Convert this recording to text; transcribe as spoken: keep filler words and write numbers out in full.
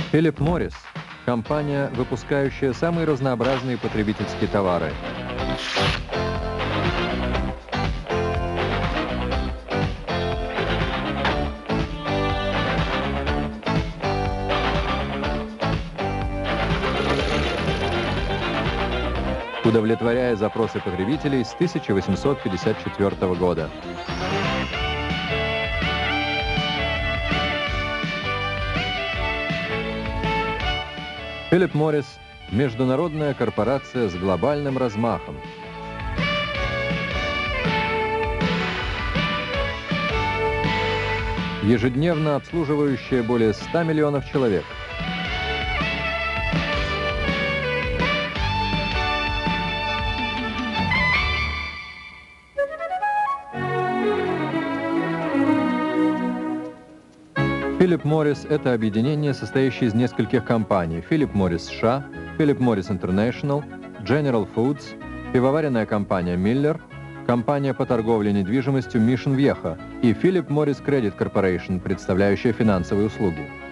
Philip Morris – компания, выпускающая самые разнообразные потребительские товары. Удовлетворяя запросы потребителей с тысяча восемьсот пятьдесят четвёртого года. Philip Morris – международная корпорация с глобальным размахом. Ежедневно обслуживающая более ста миллионов человек. Philip Morris – это объединение, состоящее из нескольких компаний: Philip Morris США, Philip Morris International, General Foods, пивоваренная компания Miller, компания по торговле недвижимостью Mission Viejo и Philip Morris Credit Corporation, представляющая финансовые услуги.